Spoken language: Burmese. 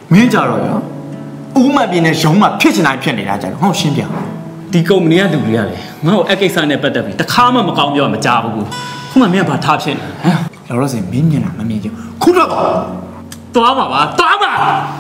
မင်းကြတော့ရောဦးမပြင်းနဲ့ရုံးမဖြစ်ချင်တိုင်းဖြစ်နေတာကြတော့ဟောရှင်းပြဒီကုမ္ပဏီကလူတွေရတယ်ငါ့ကိုအကိစ္စနဲ့ပတ်သက်ပြီးတခါမှမကောင်းပြောမကြားဘူးခုမှမင်းကဘာထားဖြစ်နေဟမ်လောလောဆယ်မင်းမြင်တာမမြင်ချင်ခုတော့သွားပါ